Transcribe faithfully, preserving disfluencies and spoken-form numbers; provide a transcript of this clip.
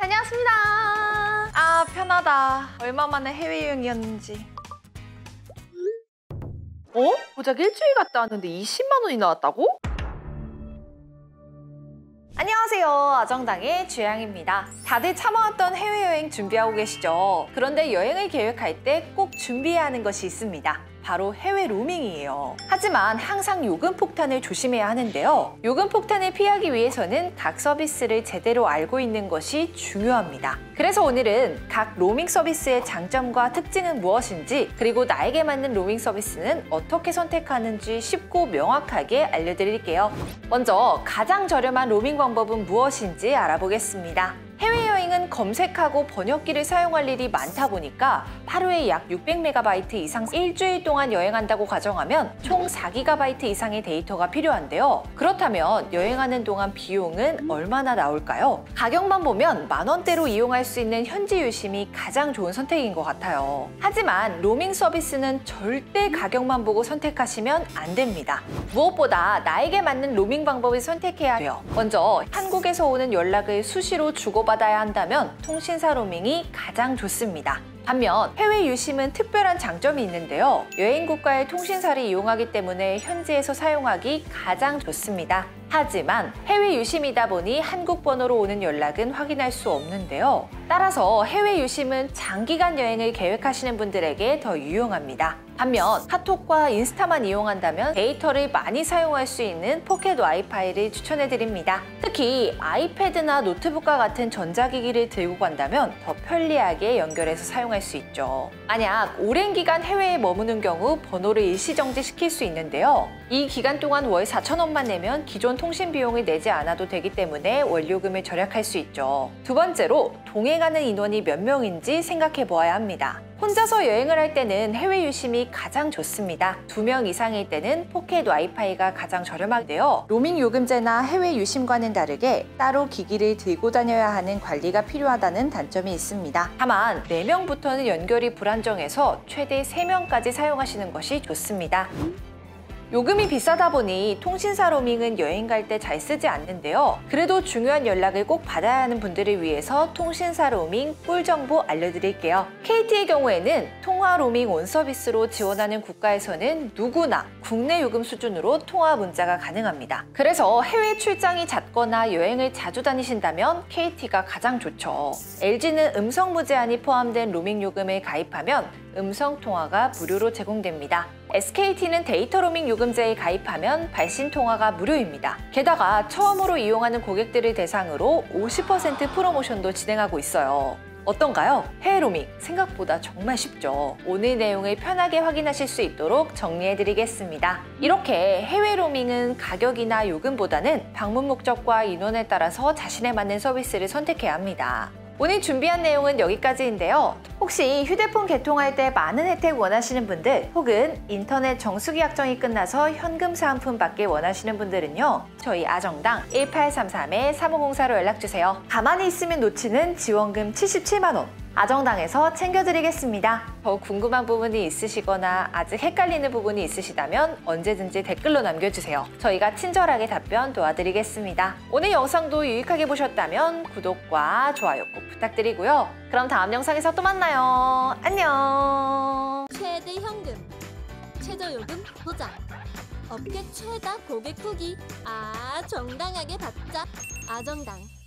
다녀왔습니다. 아, 편하다. 얼마 만에 해외여행이었는지. 어? 고작 일주일 갔다 왔는데 이십만 원이 나왔다고? 안녕하세요. 아정당의 주양입니다. 다들 참아왔던 해외여행 준비하고 계시죠? 그런데 여행을 계획할 때 꼭 준비해야 하는 것이 있습니다. 바로 해외 로밍이에요. 하지만 항상 요금 폭탄을 조심해야 하는데요. 요금 폭탄을 피하기 위해서는 각 서비스를 제대로 알고 있는 것이 중요합니다. 그래서 오늘은 각 로밍 서비스의 장점과 특징은 무엇인지, 그리고 나에게 맞는 로밍 서비스는 어떻게 선택하는지 쉽고 명확하게 알려드릴게요. 먼저 가장 저렴한 로밍 방법은 무엇인지 알아보겠습니다. 해외여행은 검색하고 번역기를 사용할 일이 많다 보니까 하루에 약 육백 메가바이트 이상 일주일 동안 여행한다고 가정하면 총 사 기가바이트 이상의 데이터가 필요한데요. 그렇다면 여행하는 동안 비용은 얼마나 나올까요? 가격만 보면 만 원대로 이용할 수 있는 현지 유심이 가장 좋은 선택인 것 같아요. 하지만 로밍 서비스는 절대 가격만 보고 선택하시면 안 됩니다. 무엇보다 나에게 맞는 로밍 방법을 선택해야 해요. 먼저 한국에서 오는 연락을 수시로 주고받아야 한다면 통신사 로밍이 가장 좋습니다. 반면 해외 유심은 특별한 장점이 있는데요. 여행 국가의 통신사를 이용하기 때문에 현지에서 사용하기 가장 좋습니다. 하지만 해외 유심이다 보니 한국 번호로 오는 연락은 확인할 수 없는데요. 따라서 해외 유심은 장기간 여행을 계획하시는 분들에게 더 유용합니다. 반면 카톡과 인스타만 이용한다면 데이터를 많이 사용할 수 있는 포켓 와이파이를 추천해드립니다. 특히 아이패드나 노트북과 같은 전자기기를 들고 간다면 더 편리하게 연결해서 사용할 수 있죠. 만약 오랜 기간 해외에 머무는 경우 번호를 일시정지시킬 수 있는데요. 이 기간 동안 월 사천 원만 내면 기존 통신 비용을 내지 않아도 되기 때문에 원료금을 절약할 수 있죠. 두 번째로 동행하는 인원이 몇 명인지 생각해 보아야 합니다. 혼자서 여행을 할 때는 해외 유심이 가장 좋습니다. 두 명 이상일 때는 포켓 와이파이가 가장 저렴한데요. 로밍 요금제나 해외 유심과는 다르게 따로 기기를 들고 다녀야 하는 관리가 필요하다는 단점이 있습니다. 다만 네 명부터는 연결이 불안정해서 최대 세 명까지 사용하시는 것이 좋습니다. 요금이 비싸다 보니 통신사 로밍은 여행 갈 때 잘 쓰지 않는데요. 그래도 중요한 연락을 꼭 받아야 하는 분들을 위해서 통신사 로밍 꿀 정보 알려드릴게요. 케이티의 경우에는 통화 로밍 온 서비스로 지원하는 국가에서는 누구나 국내 요금 수준으로 통화 문자가 가능합니다. 그래서 해외 출장이 잦거나 여행을 자주 다니신다면 케이티가 가장 좋죠. 엘지는 음성 무제한이 포함된 로밍 요금을 가입하면 음성 통화가 무료로 제공됩니다. 에스케이티는 데이터 로밍 요금제에 가입하면 발신 통화가 무료입니다. 게다가 처음으로 이용하는 고객들을 대상으로 오십 퍼센트 프로모션도 진행하고 있어요. 어떤가요? 해외 로밍 생각보다 정말 쉽죠. 오늘 내용을 편하게 확인하실 수 있도록 정리해드리겠습니다. 이렇게 해외 로밍은 가격이나 요금보다는 방문 목적과 인원에 따라서 자신에 맞는 서비스를 선택해야 합니다. 오늘 준비한 내용은 여기까지인데요. 혹시 휴대폰 개통할 때 많은 혜택 원하시는 분들, 혹은 인터넷 정수기 약정이 끝나서 현금 사은품 받기 원하시는 분들은요, 저희 아정당 일팔삼삼 삼오공사로 연락주세요. 가만히 있으면 놓치는 지원금 칠십칠만 원 아정당에서 챙겨드리겠습니다. 더 궁금한 부분이 있으시거나 아직 헷갈리는 부분이 있으시다면 언제든지 댓글로 남겨주세요. 저희가 친절하게 답변 도와드리겠습니다. 오늘 영상도 유익하게 보셨다면 구독과 좋아요 꼭 부탁드리고요. 그럼 다음 영상에서 또 만나요. 안녕. 최대 현금, 최저 요금 보장, 업계 최다 고객 후기. 아, 정당하게 받자. 아정당.